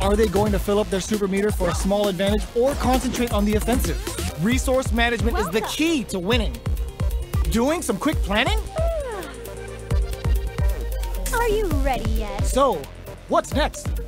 Are they going to fill up their super meter for a small advantage or concentrate on the offensive? Resource management is the key to winning. Doing some quick planning? Are you ready yet? So, what's next?